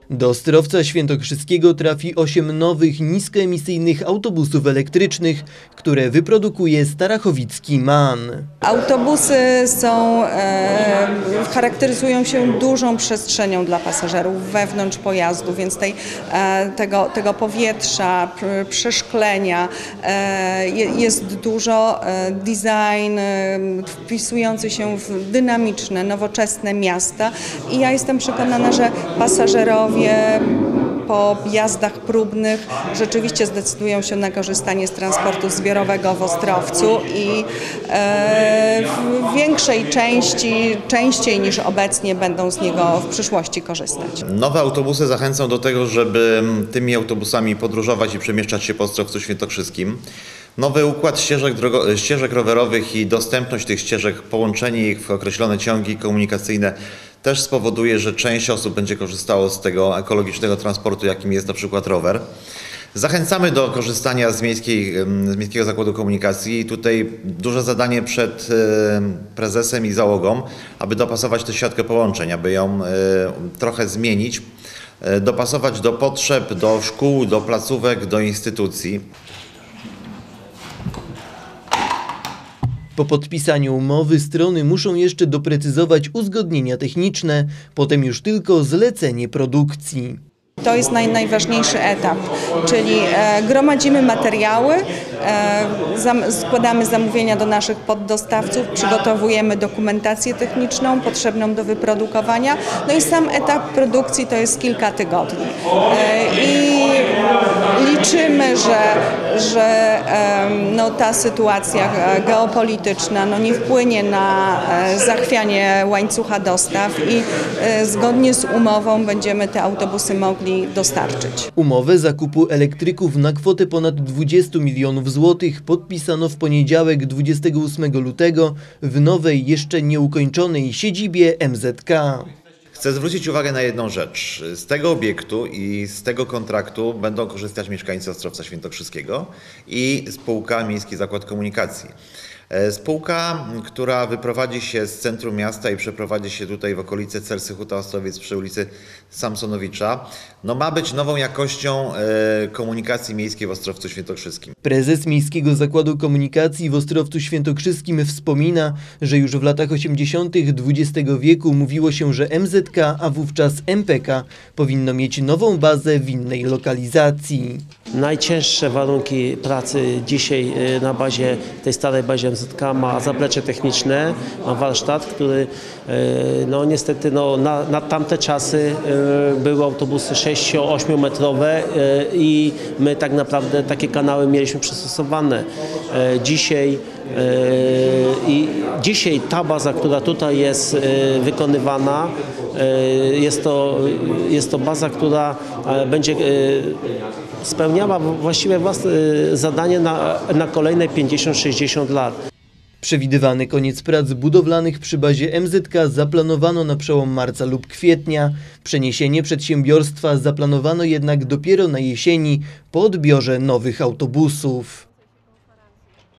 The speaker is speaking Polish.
Do Ostrowca Świętokrzyskiego trafi 8 nowych, niskoemisyjnych autobusów elektrycznych, które wyprodukuje starachowicki MAN. Autobusy charakteryzują się dużą przestrzenią dla pasażerów wewnątrz pojazdu, więc tego powietrza, przeszklenia jest dużo. Design wpisujący się w dynamiczne, nowoczesne miasta i ja jestem przekonana, że pasażerowie po jazdach próbnych rzeczywiście zdecydują się na korzystanie z transportu zbiorowego w Ostrowcu i w większej części, częściej niż obecnie, będą z niego w przyszłości korzystać. Nowe autobusy zachęcą do tego, żeby tymi autobusami podróżować i przemieszczać się po Ostrowcu Świętokrzyskim. Nowy układ ścieżek rowerowych i dostępność tych ścieżek, połączenie ich w określone ciągi komunikacyjne też spowoduje, że część osób będzie korzystało z tego ekologicznego transportu, jakim jest na przykład rower. Zachęcamy do korzystania z Miejskiego Zakładu Komunikacji. Tutaj duże zadanie przed prezesem i załogą, aby dopasować tę siatkę połączeń, aby ją trochę zmienić, dopasować do potrzeb, do szkół, do placówek, do instytucji. Po podpisaniu umowy strony muszą jeszcze doprecyzować uzgodnienia techniczne, potem już tylko zlecenie produkcji. To jest najważniejszy etap, czyli gromadzimy materiały, składamy zamówienia do naszych poddostawców, przygotowujemy dokumentację techniczną potrzebną do wyprodukowania, no i sam etap produkcji to jest kilka tygodni. I liczymy, że ta sytuacja geopolityczna nie wpłynie na zachwianie łańcucha dostaw i zgodnie z umową będziemy te autobusy mogli dostarczyć. Umowę zakupu elektryków na kwotę ponad 20 milionów złotych podpisano w poniedziałek 28 lutego w nowej, jeszcze nieukończonej siedzibie MZK. Chcę zwrócić uwagę na jedną rzecz. Z tego obiektu i z tego kontraktu będą korzystać mieszkańcy Ostrowca Świętokrzyskiego i spółka Miejski Zakład Komunikacji. Spółka, która wyprowadzi się z centrum miasta i przeprowadzi się tutaj w okolice Cersy Huta Ostrowiec przy ulicy Samsonowicza, ma być nową jakością komunikacji miejskiej w Ostrowcu Świętokrzyskim. Prezes Miejskiego Zakładu Komunikacji w Ostrowcu Świętokrzyskim wspomina, że już w latach 80. XX wieku mówiło się, że MZK, a wówczas MPK powinno mieć nową bazę w innej lokalizacji. Najcięższe warunki pracy dzisiaj na bazie, tej starej bazie MZK ma zaplecze techniczne, ma warsztat, który niestety na tamte czasy były autobusy 6-8 metrowe i my tak naprawdę takie kanały mieliśmy przystosowane. Dzisiaj ta baza, która tutaj jest wykonywana, jest to baza, która będzie spełniała właściwie własne zadanie na kolejne 50-60 lat. Przewidywany koniec prac budowlanych przy bazie MZK zaplanowano na przełom marca lub kwietnia. Przeniesienie przedsiębiorstwa zaplanowano jednak dopiero na jesieni po odbiorze nowych autobusów.